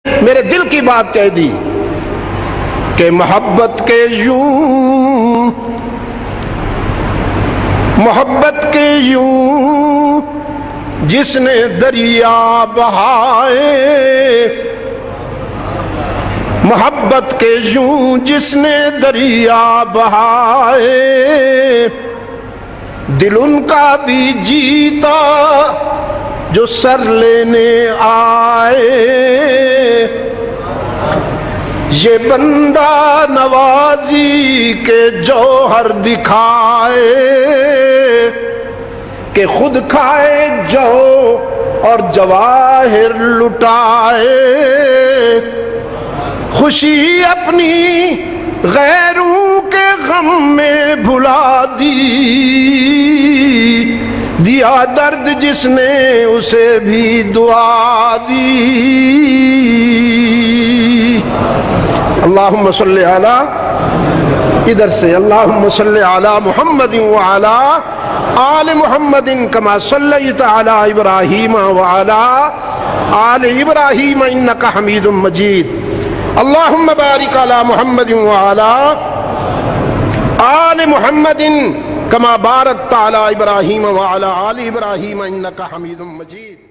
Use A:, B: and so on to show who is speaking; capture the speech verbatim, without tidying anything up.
A: میرے دل کی بات کہہ دی کہ محبت کے یوں محبت کے یوں جس نے دریا بہائے، محبت کے یوں جس نے دریا بہائے، دل ان کا بھی جیتا جو سر لینے آئے، یہ بندہ نوازی کے جوہر دکھائے کہ خود کھائے جو اور جواہر لٹائے، خوشی اپنی غیروں کے غم میں بھلا دی، دیا درد جس نے اسے بھی دعا دی۔ اللہم صلی علی، ادھر سے اللہم صلی علی محمد وعلا آل محمد کما صلیت علی ابراہیم وعلا آل ابراہیم انکا حمید مجید۔ اللہم بارک علی محمد وعلا آل محمد کما بارکت علی ابراہیم وعلا آل ابراہیم انکا حمید مجید۔